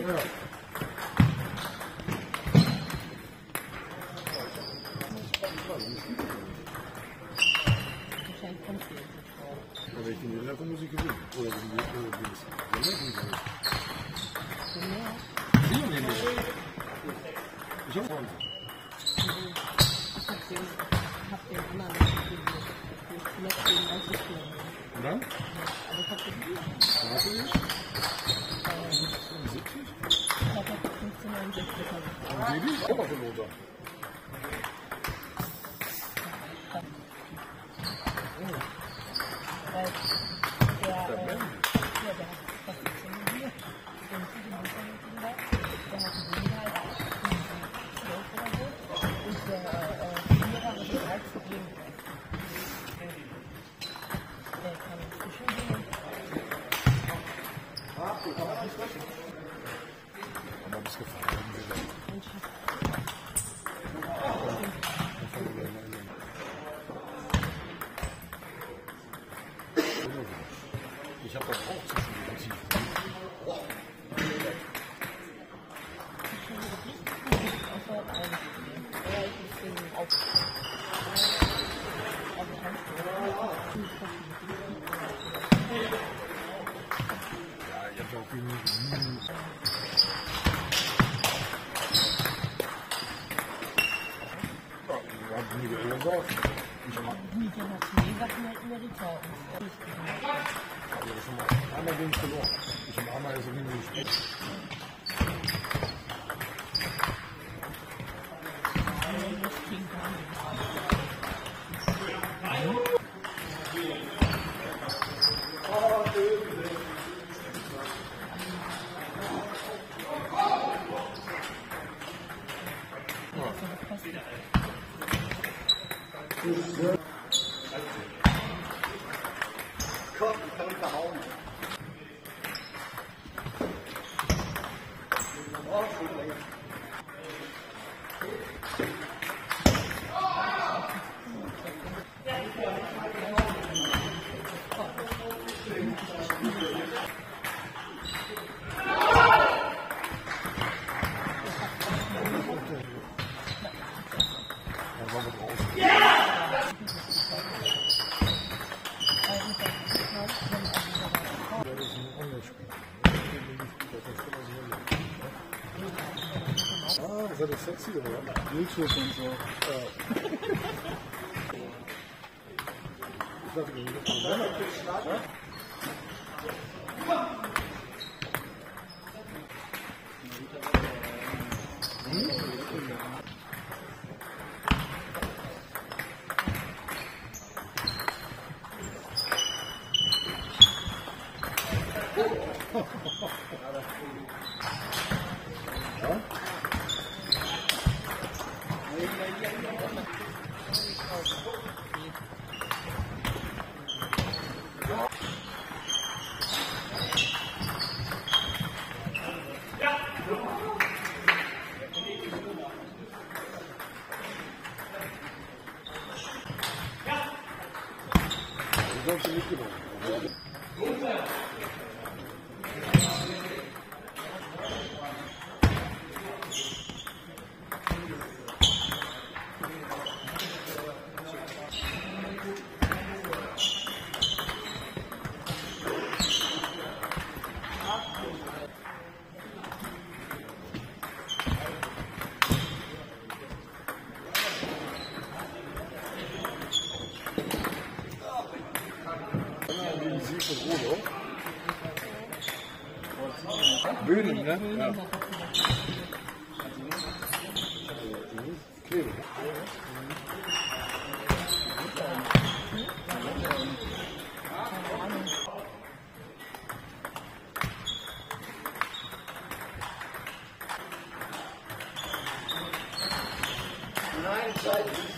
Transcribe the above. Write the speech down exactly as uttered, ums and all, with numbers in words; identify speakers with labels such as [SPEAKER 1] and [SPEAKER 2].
[SPEAKER 1] Ja. Ja, wenn ich den Winner komme, muss ich gewinnen. Oder wenn ich den Winner komme. Ich habe den. Ich habe den. Und dann? Hast du nicht? siebzig?
[SPEAKER 2] Ich habe fünfzehn neunundsechzig.
[SPEAKER 1] Und Baby ist auch auf der Lothar.
[SPEAKER 2] Weil der, äh, ja, der hat fast siebzehn hier. Der hat sieben Kinder. Der hat einen Inhalt zwölf oder so. Und der Vierer hat dreizehn Kinder. Der kann zwischen gehen.
[SPEAKER 1] Aber bis gefahren sind wir. Ich habe das auch zwischen ja, ich habe auch genug. Ich habe
[SPEAKER 2] Die Generation Sachen halt über die Zeit.
[SPEAKER 1] schon mal einmal gegen verloren. Ich habe einmal so gegen gespielt.
[SPEAKER 3] Gott, ich kann mich verhauen. Oh,
[SPEAKER 1] Dann waren wir draußen. Das ist ein Online-Spiel. Ah, das hat das sexy, oder? YouTube und so. Ja. Ich dachte, das ist ein Ja? Du sollst nicht gewonnen. Gegen Sie von Rolo. Böhnen, ne? Ja. Klebe.
[SPEAKER 3] nein, Zeit.